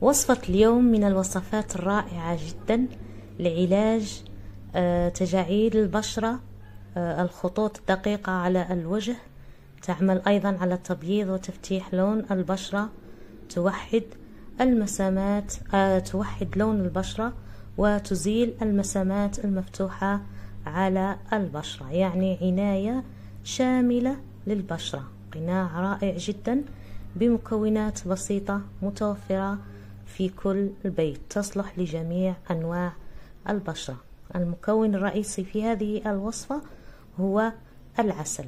وصفة اليوم من الوصفات الرائعة جدا لعلاج تجاعيد البشرة، الخطوط الدقيقة على الوجه، تعمل أيضا على تبييض وتفتيح لون البشرة، توحد المسامات، توحد لون البشرة وتزيل المسامات المفتوحة على البشرة، يعني عناية شاملة للبشرة. قناع رائع جدا بمكونات بسيطة متوفرة في كل البيت، تصلح لجميع أنواع البشرة. المكون الرئيسي في هذه الوصفة هو العسل.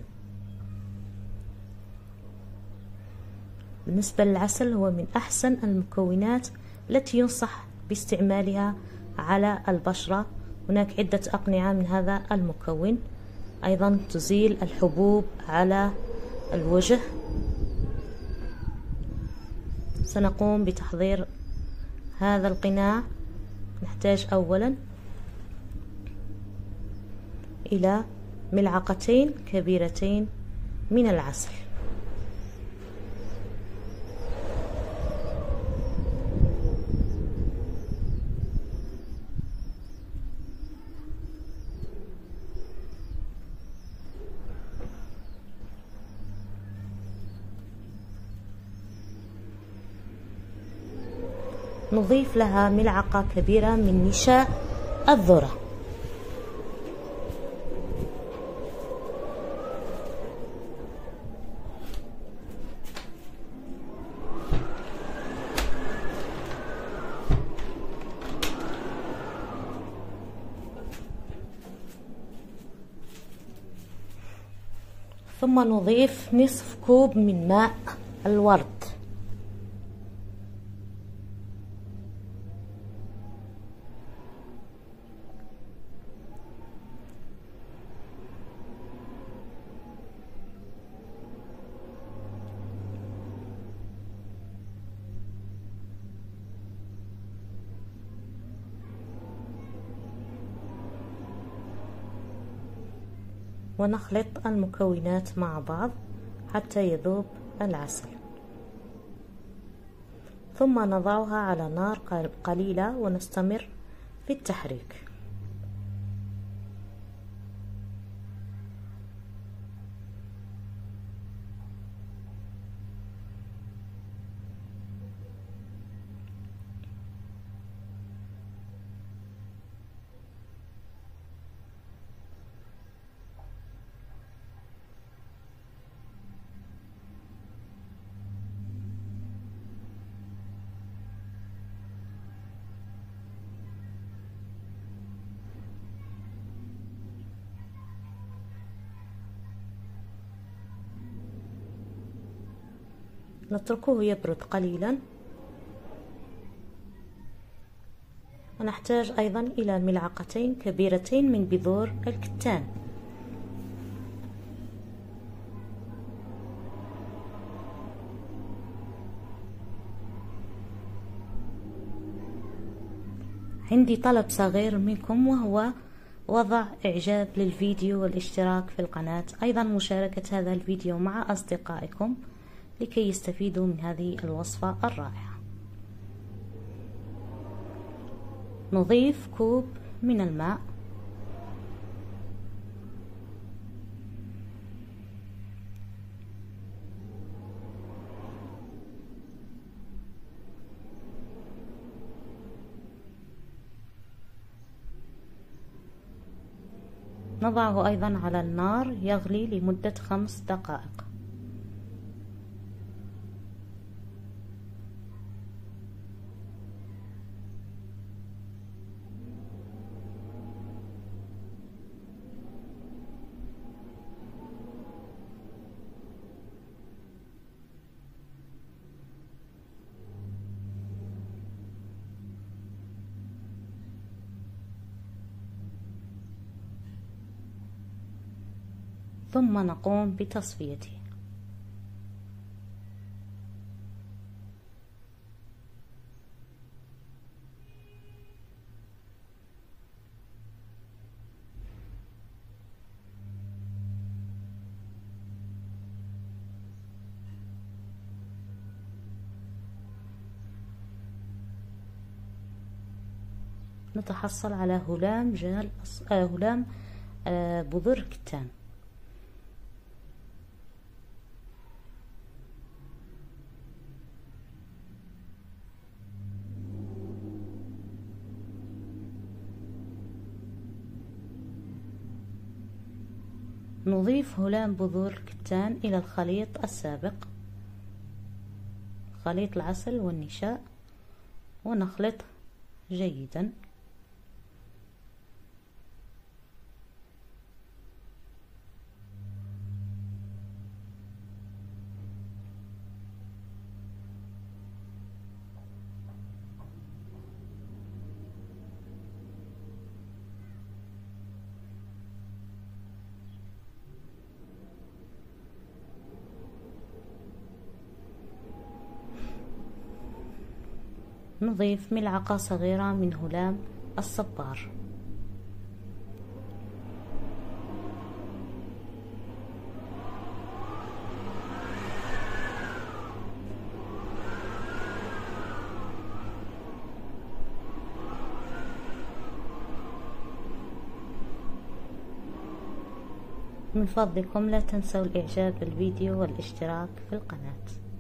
بالنسبة للعسل هو من أحسن المكونات التي ينصح باستعمالها على البشرة. هناك عدة أقنعة من هذا المكون، أيضا تزيل الحبوب على الوجه. سنقوم بتحضير هذا القناع. نحتاج أولا إلى ملعقتين كبيرتين من العسل، نضيف لها ملعقة كبيرة من نشا الذرة، ثم نضيف نصف كوب من ماء الورد، ونخلط المكونات مع بعض حتى يذوب العسل، ثم نضعها على نار قليلة ونستمر في التحريك. نتركه يبرد قليلا، ونحتاج أيضا إلى ملعقتين كبيرتين من بذور الكتان. عندي طلب صغير منكم، وهو وضع إعجاب للفيديو والاشتراك في القناة، أيضا مشاركة هذا الفيديو مع أصدقائكم لكي يستفيدوا من هذه الوصفة الرائعة. نضيف كوب من الماء، نضعه أيضا على النار يغلي لمدة 5 دقائق. ثم نقوم بتصفيته. نتحصل على هلام هلام بذور كتان. نضيف هلام بذور الكتان إلى الخليط السابق، خليط العسل والنشاء، ونخلط جيدا. نضيف ملعقة صغيرة من هلام الصبار. من فضلكم لا تنسوا الإعجاب بالفيديو والاشتراك في القناة.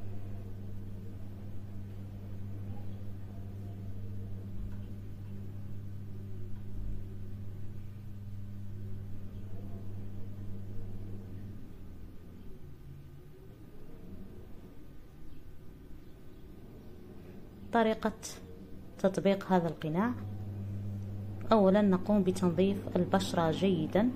طريقة تطبيق هذا القناع: أولا نقوم بتنظيف البشرة جيدا،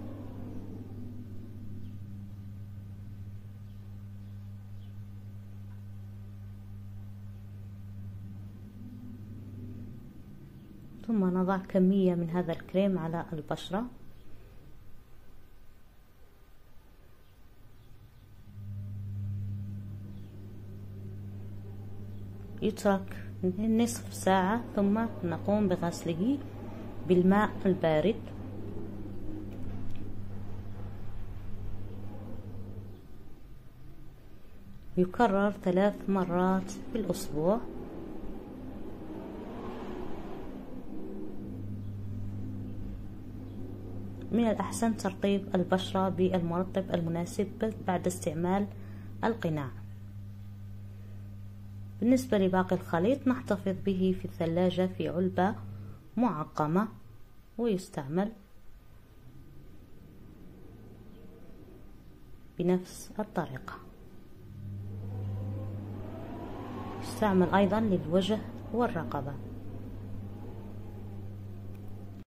ثم نضع كمية من هذا الكريم على البشرة، يترك نصف ساعة ثم نقوم بغسله بالماء البارد. يكرر 3 مرات في الأسبوع. من الأحسن ترطيب البشرة بالمرطب المناسب بعد استعمال القناع. بالنسبة لباقي الخليط نحتفظ به في الثلاجة في علبة معقمة، ويستعمل بنفس الطريقة. يستعمل أيضا للوجه والرقبة.